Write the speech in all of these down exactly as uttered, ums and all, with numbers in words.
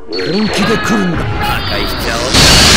本気で来るんだ。 破壊しちゃおう。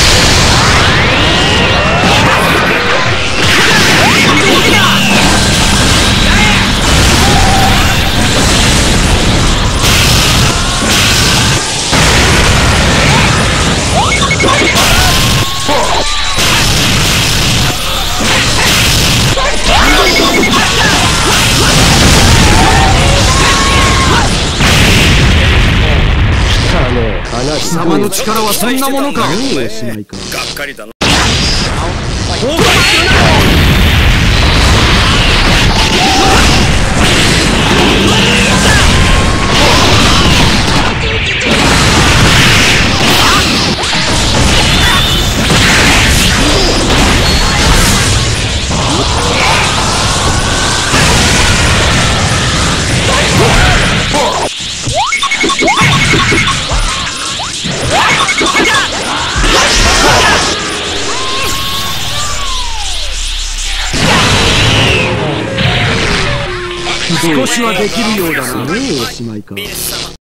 貴様の力はそんなものか。がっかりだな。 少しはできるようだな。もうおしまいか。